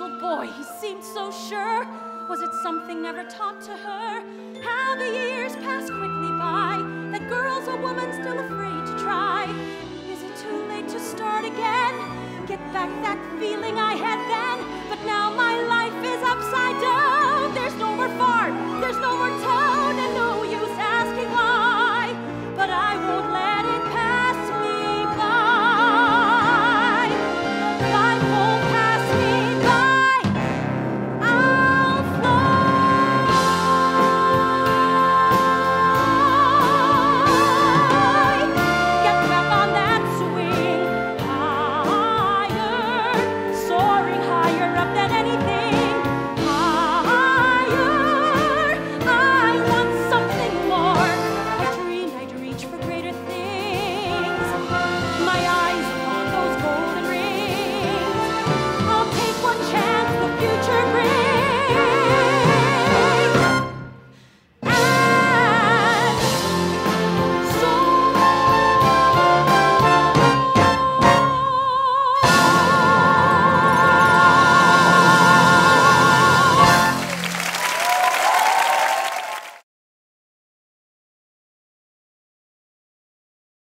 little boy, he seemed so sure. Was it something never taught to her? How the years pass quickly by. That girl's a woman still afraid to try. Is it too late to start again? Get back that feeling I had then. But now my life is upside down. There's no more fart, there's no more town, and no use asking why. But I won't let